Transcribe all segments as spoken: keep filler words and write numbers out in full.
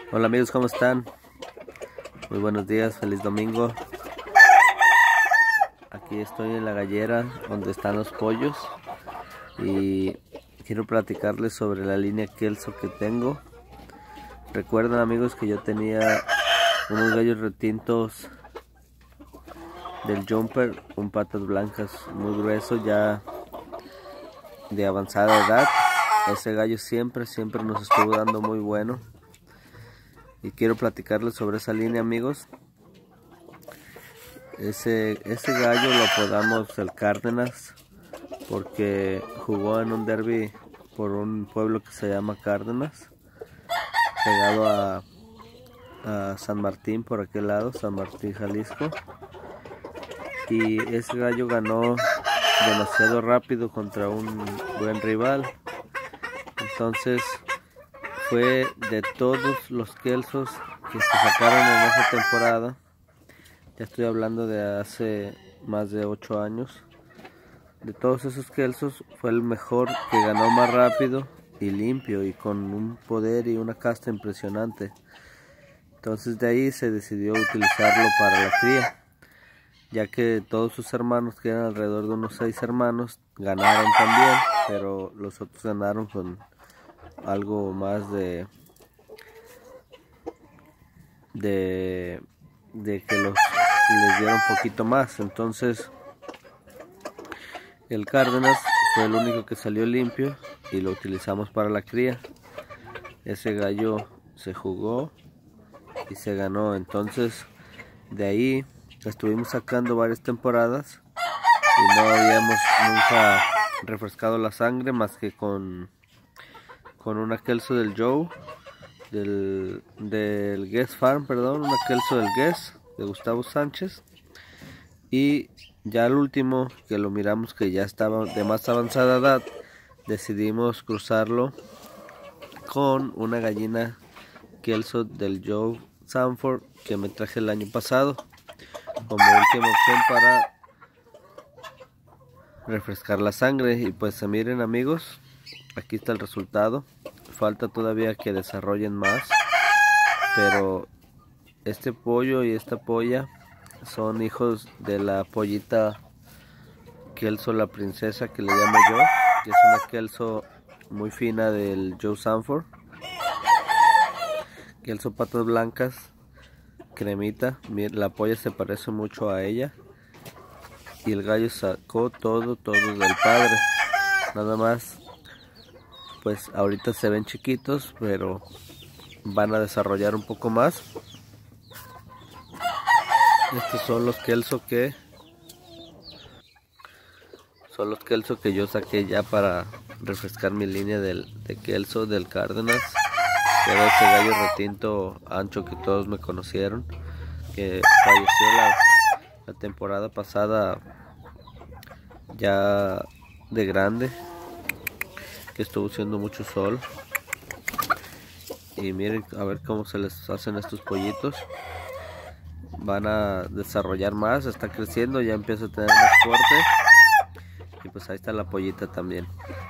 Hola amigos, ¿cómo están? Muy buenos días, feliz domingo. Aquí estoy en la gallera donde están los pollos y quiero platicarles sobre la línea Kelso que tengo. Recuerden amigos que yo tenía unos gallos retintos del Jumper, un patas blancas muy grueso, ya de avanzada edad. Ese gallo siempre, siempre nos estuvo dando muy bueno. Y quiero platicarles sobre esa línea amigos. Ese, ese gallo lo apodamos el Cárdenas porque jugó en un derby por un pueblo que se llama Cárdenas, pegado a, a San Martín, por aquel lado, San Martín, Jalisco. Y ese gallo ganó demasiado rápido contra un buen rival. Entonces fue de todos los Kelsos que se sacaron en esa temporada, ya estoy hablando de hace más de ocho años, de todos esos Kelsos fue el mejor, que ganó más rápido y limpio y con un poder y una casta impresionante. Entonces de ahí se decidió utilizarlo para la cría, ya que todos sus hermanos, que eran alrededor de unos seis hermanos, ganaron también, pero los otros ganaron con algo más de de, de que los les dieron un poquito más. Entonces el Cárdenas fue el único que salió limpio y lo utilizamos para la cría. Ese gallo se jugó y se ganó. Entonces de ahí estuvimos sacando varias temporadas y no habíamos nunca refrescado la sangre más que con con una Kelso del Joe, del, del Guess Farm, perdón, una Kelso del Guess, de Gustavo Sánchez. Y ya al último, que lo miramos que ya estaba de más avanzada edad, decidimos cruzarlo con una gallina Kelso del Joe Sanford que me traje el año pasado, como última opción para refrescar la sangre. Y pues miren amigos, aquí está el resultado. Falta todavía que desarrollen más, pero este pollo y esta polla son hijos de la pollita Kelso la princesa, que le llamo yo, que es una Kelso muy fina del Joe Sanford. Kelso patas blancas, cremita. La polla se parece mucho a ella y el gallo sacó todo, todo del padre. Nada más, pues ahorita se ven chiquitos, pero van a desarrollar un poco más. Estos son los Kelso que son los Kelso que yo saqué ya para refrescar mi línea del, de Kelso del Cárdenas, que era ese gallo retinto ancho que todos me conocieron, que falleció la, la temporada pasada ya de grande, que estuvo haciendo mucho sol. Y miren a ver cómo se les hacen estos pollitos. Van a desarrollar más, está creciendo, ya empieza a tener más fuerte. Y pues ahí está la pollita también.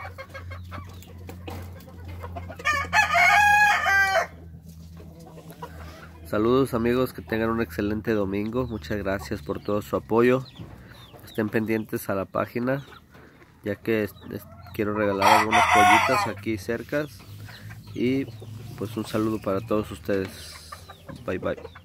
Saludos amigos, que tengan un excelente domingo. Muchas gracias por todo su apoyo. Estén pendientes a la página, ya que quiero regalar algunas pollitas aquí cerca. Y pues un saludo para todos ustedes. Bye bye.